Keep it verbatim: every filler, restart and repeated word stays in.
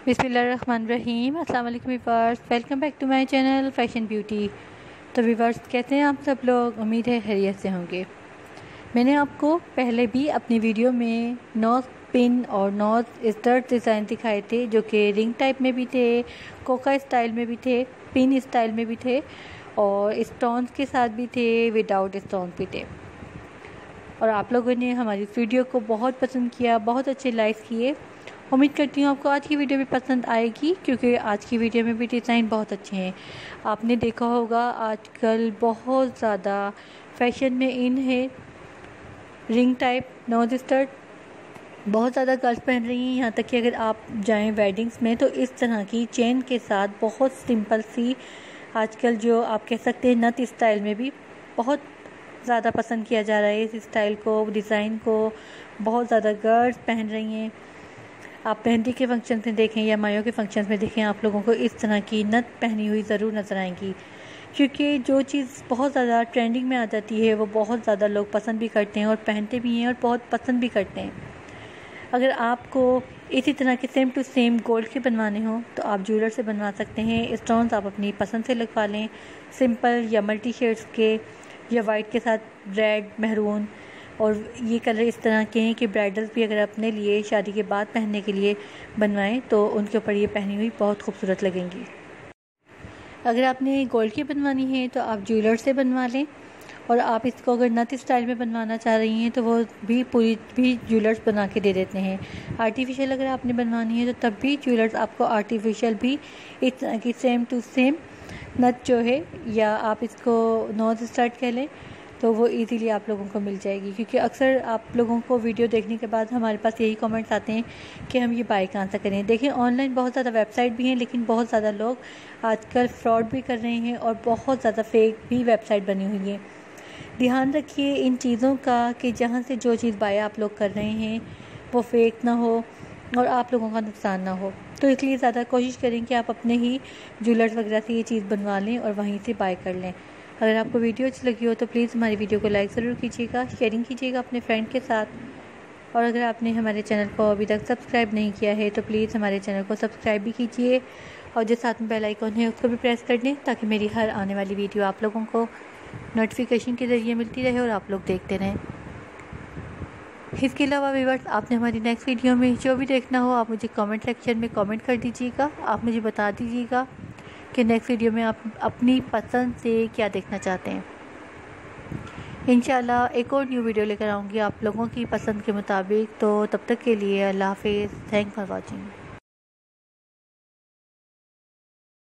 बिस्मिल्लाहिर्रहमानिर्रहीम। अस्सलाम वालेकुम viewers, welcome back to my channel fashion beauty. तो व्यूअर्स, कैसे हैं आप सब लोग? उम्मीद है खैरियत से होंगे। मैंने आपको पहले भी अपनी वीडियो में नोज पिन और नोज स्टड डिज़ाइन दिखाए थे, जो कि रिंग टाइप में भी थे, कोका स्टाइल में भी थे, पिन स्टाइल में भी थे और स्टोन्स के साथ भी थे, विदाउट स्टोन भी थे। और आप लोगों ने हमारी इस वीडियो को बहुत पसंद किया, बहुत अच्छे लाइक किए। उम्मीद करती हूँ आपको आज की वीडियो भी पसंद आएगी, क्योंकि आज की वीडियो में भी डिज़ाइन बहुत अच्छे हैं। आपने देखा होगा आजकल बहुत ज़्यादा फैशन में इन है रिंग टाइप नोज स्टड, बहुत ज़्यादा गर्ल्स पहन रही हैं। यहाँ तक कि अगर आप जाएं वेडिंग्स में तो इस तरह की चेन के साथ बहुत सिंपल सी, आजकल जो आप कह सकते हैं नथ स्टाइल में भी बहुत ज़्यादा पसंद किया जा रहा है। इस स्टाइल को, डिज़ाइन को बहुत ज़्यादा गर्ल्स पहन रही हैं। आप मेहंदी के फंक्शन में देखें या मायों के फंक्शन में देखें, आप लोगों को इस तरह की नथ पहनी हुई ज़रूर नज़र आएंगी, क्योंकि जो चीज़ बहुत ज़्यादा ट्रेंडिंग में आ जाती है वो बहुत ज़्यादा लोग पसंद भी करते हैं और पहनते भी हैं और बहुत पसंद भी करते हैं। अगर आपको इसी तरह के सेम टू सेम गोल्ड के बनवाने हो तो आप ज्वेलर से बनवा सकते हैं। स्टोन्स आप अपनी पसंद से लगवा लें, सिंपल या मल्टी शेड्स के या वाइट के साथ रेड, मेहरून, और ये कलर इस तरह के हैं कि ब्राइडल्स भी अगर अपने लिए शादी के बाद पहनने के लिए बनवाएं तो उनके ऊपर ये पहनी हुई बहुत खूबसूरत लगेंगी। अगर आपने गोल्ड की बनवानी है तो आप ज्वेलर से बनवा लें, और आप इसको अगर नथ स्टाइल में बनवाना चाह रही हैं तो वो भी पूरी भी ज्वेलर्स बना के दे देते हैं। आर्टिफिशियल अगर आपने बनवानी है तो तब भी ज्वेलर्स आपको आर्टिफिशियल भी इस तरह की सेम टू सेम नथ जो है, या आप इसको नोज स्टार्ट कह लें, तो वो इजीली आप लोगों को मिल जाएगी। क्योंकि अक्सर आप लोगों को वीडियो देखने के बाद हमारे पास यही कमेंट्स आते हैं कि हम ये बाय कहाँ से करें। देखिए, ऑनलाइन बहुत ज़्यादा वेबसाइट भी हैं, लेकिन बहुत ज़्यादा लोग आजकल फ्रॉड भी कर रहे हैं और बहुत ज़्यादा फेक भी वेबसाइट बनी हुई है। ध्यान रखिए इन चीज़ों का कि जहाँ से जो चीज़ बाय आप लोग कर रहे हैं वो फेक ना हो और आप लोगों का नुकसान ना हो। तो इसलिए ज़्यादा कोशिश करें कि आप अपने ही ज्वेलर्स वगैरह से ये चीज़ बनवा लें और वहीं से बाय कर लें। अगर आपको वीडियो अच्छी लगी हो तो प्लीज़ हमारी वीडियो को लाइक ज़रूर कीजिएगा, शेयरिंग कीजिएगा अपने फ्रेंड के साथ। और अगर आपने हमारे चैनल को अभी तक सब्सक्राइब नहीं किया है तो प्लीज़ हमारे चैनल को सब्सक्राइब भी कीजिए, और जो साथ में बेल आइकॉन है उसको भी प्रेस कर दें, ताकि मेरी हर आने वाली वीडियो आप लोगों को नोटिफिकेशन के ज़रिए मिलती रहे और आप लोग देखते रहें। इसके अलावा व्यूअर्स, आपने हमारी नेक्स्ट वीडियो में जो भी देखना हो आप मुझे कमेंट सेक्शन में कमेंट कर दीजिएगा। आप मुझे बता दीजिएगा कि नेक्स्ट वीडियो में आप अपनी पसंद से क्या देखना चाहते हैं। इंशाल्लाह एक और न्यू वीडियो लेकर आऊँगी आप लोगों की पसंद के मुताबिक। तो तब तक के लिए अल्लाह हाफिज़। Thank for watching.